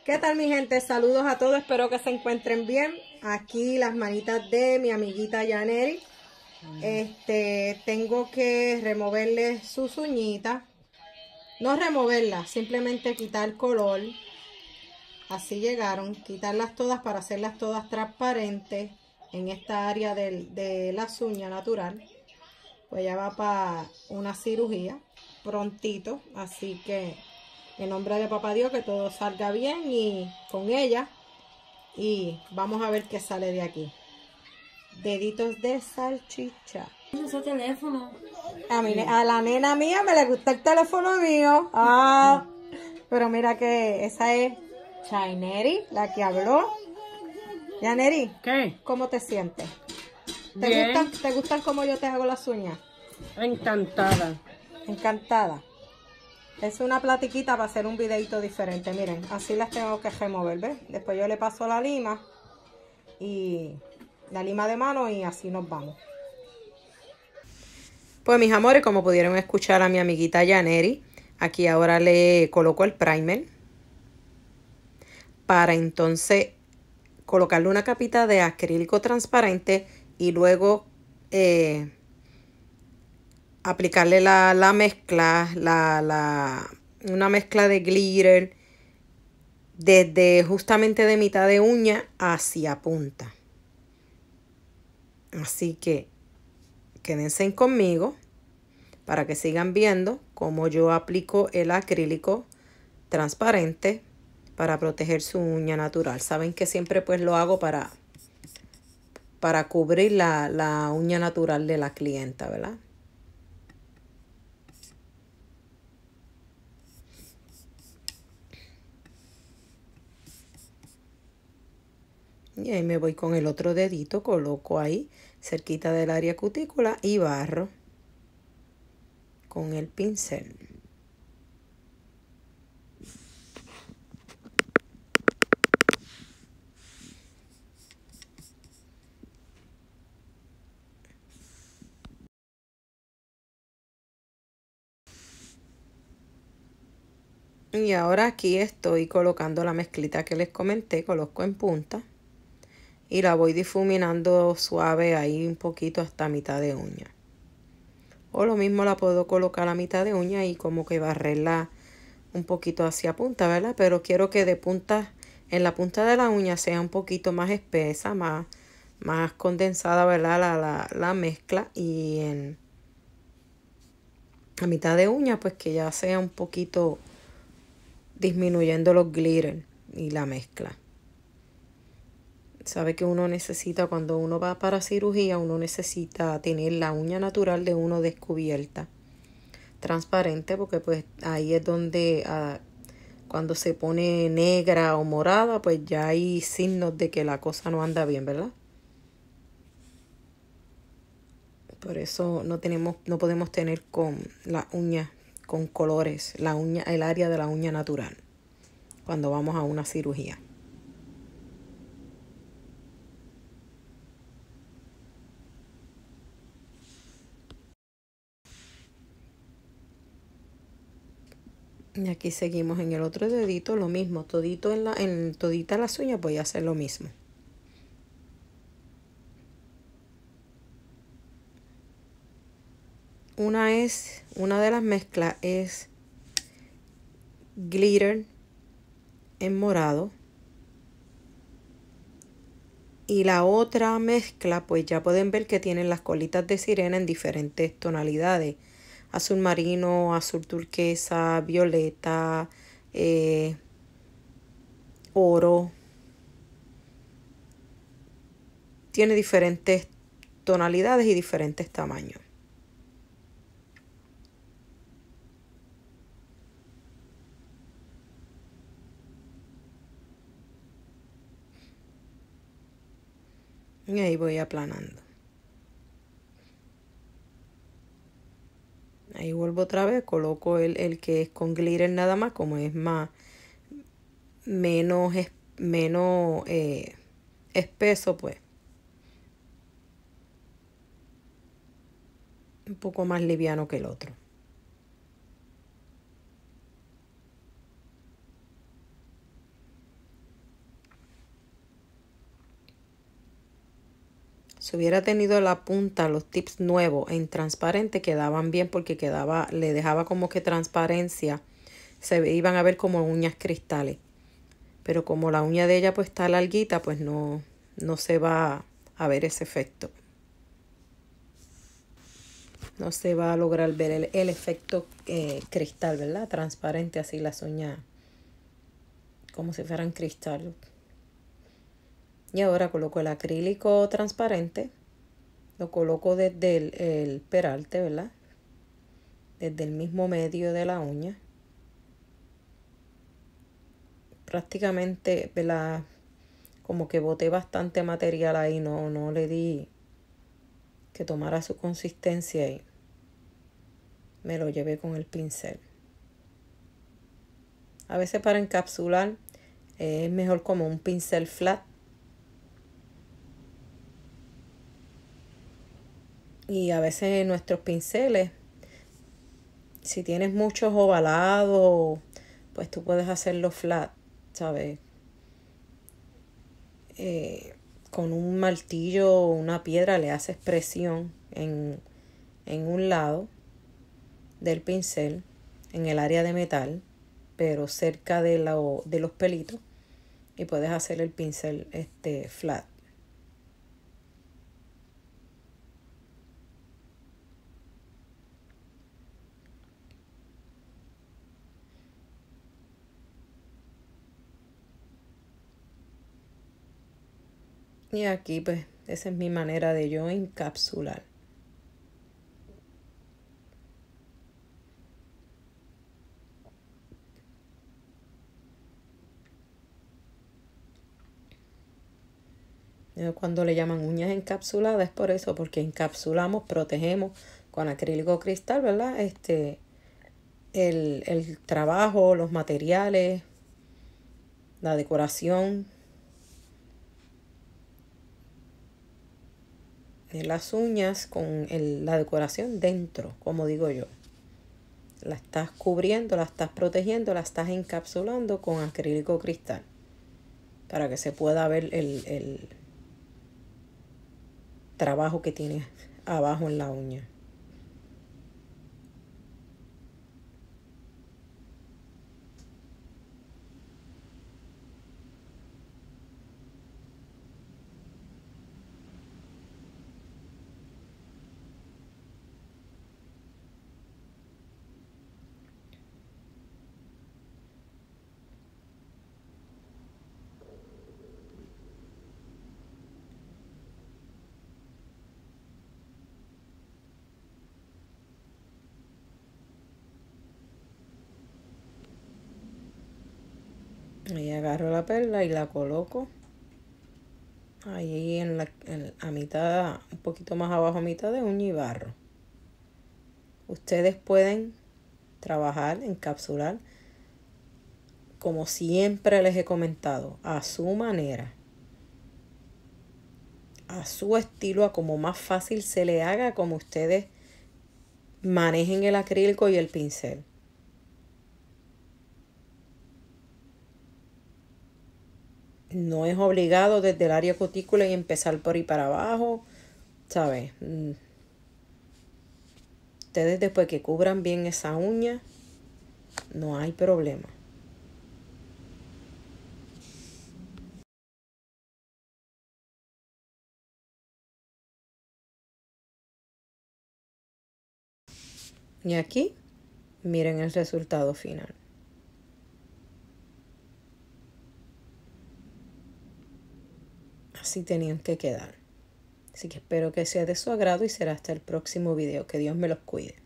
¿Qué tal, mi gente? Saludos a todos, espero que se encuentren bien. Aquí las manitas de mi amiguita Yaneri. Tengo que removerle sus uñitas. No removerlas, simplemente quitar color. Así llegaron. Quitarlas todas para hacerlas todas transparentes en esta área de las uñas natural. Pues ya va para una cirugía prontito, así que en nombre de Papá Dios que todo salga bien y con ella, y vamos a ver qué sale de aquí. Deditos de salchicha. Ese teléfono. A la nena mía me le gusta el teléfono mío. Pero mira que esa es Chaineri, la que habló. Yaneri, ¿Qué? ¿cómo te sientes? Bien. ¿Te gustan cómo yo te hago las uñas? Encantada. Encantada. Es una platiquita para hacer un videito diferente. Miren, así las tengo que remover, ¿ves? Después yo le paso la lima de mano y así nos vamos. Pues mis amores, como pudieron escuchar a mi amiguita Yaneri, aquí ahora le coloco el primer para entonces colocarle una capita de acrílico transparente y luego aplicarle la mezcla, una mezcla de glitter desde justamente de mitad de uña hacia punta. Así que quédense conmigo para que sigan viendo cómo yo aplico el acrílico transparente para proteger su uña natural. Saben que siempre pues lo hago para cubrir la uña natural de la clienta, ¿verdad? Y ahí me voy con el otro dedito, coloco ahí cerquita del área cutícula y barro con el pincel. Y ahora aquí estoy colocando la mezclita que les comenté, coloco en punta y la voy difuminando suave ahí un poquito hasta mitad de uña. O lo mismo la puedo colocar a mitad de uña y como que barrerla un poquito hacia punta, ¿verdad? Pero quiero que de punta, en la punta de la uña sea un poquito más espesa, más condensada, ¿verdad? La mezcla, y a mitad de uña pues que ya sea un poquito disminuyendo los glitter y la mezcla. Sabe que uno necesita, cuando uno va para cirugía, uno necesita tener la uña natural de uno descubierta, transparente, porque pues ahí es donde cuando se pone negra o morada, pues ya hay signos de que la cosa no anda bien, ¿verdad? Por eso no podemos tener con la uña con colores, el área de la uña natural, cuando vamos a una cirugía. Y aquí seguimos en el otro dedito, lo mismo, todito en todita las uñas voy a hacer lo mismo. Una de las mezclas es glitter en morado. Y la otra mezcla, pues ya pueden ver que tienen las colitas de sirena en diferentes tonalidades. Azul marino, azul turquesa, violeta, oro. Tiene diferentes tonalidades y diferentes tamaños. Y ahí voy aplanando. Ahí vuelvo otra vez, coloco el que es con glitter nada más, como es menos espeso, pues. Un poco más liviano que el otro. Si hubiera tenido la punta, los tips nuevos en transparente quedaban bien porque le dejaba como que transparencia. Iban a ver como uñas cristales. Pero como la uña de ella pues está larguita, pues no se va a ver ese efecto. No se va a lograr ver el efecto cristal, ¿verdad? Transparente, así las uñas como si fueran cristal. Y ahora coloco el acrílico transparente. Lo coloco desde el peralte, ¿verdad? Desde el mismo medio de la uña. Prácticamente, ¿verdad? Como que boté bastante material ahí. No le di que tomara su consistencia y me lo llevé con el pincel. A veces para encapsular es mejor como un pincel flat. Y a veces nuestros pinceles, si tienes muchos ovalados, pues tú puedes hacerlo flat, ¿sabes? Con un martillo o una piedra le haces presión en un lado del pincel, en el área de metal, pero cerca de los pelitos, y puedes hacer el pincel flat. Y aquí pues esa es mi manera de yo encapsular. Cuando le llaman uñas encapsuladas es por eso, porque encapsulamos, protegemos con acrílico cristal, ¿verdad? El trabajo, los materiales, la decoración de las uñas con la decoración dentro, como digo yo. La estás cubriendo, la estás protegiendo, la estás encapsulando con acrílico cristal para que se pueda ver el trabajo que tiene abajo en la uña. Ahí agarro la perla y la coloco ahí a mitad, un poquito más abajo a mitad de uña y barro. Ustedes pueden trabajar, encapsular, como siempre les he comentado, a su manera, a su estilo, a como más fácil se le haga, como ustedes manejen el acrílico y el pincel. No es obligado desde el área cutícula y empezar por ahí para abajo, ¿sabes? Ustedes después que cubran bien esa uña, no hay problema. Y aquí, miren el resultado final. Así tenían que quedar. Así que espero que sea de su agrado y será hasta el próximo video. Que Dios me los cuide.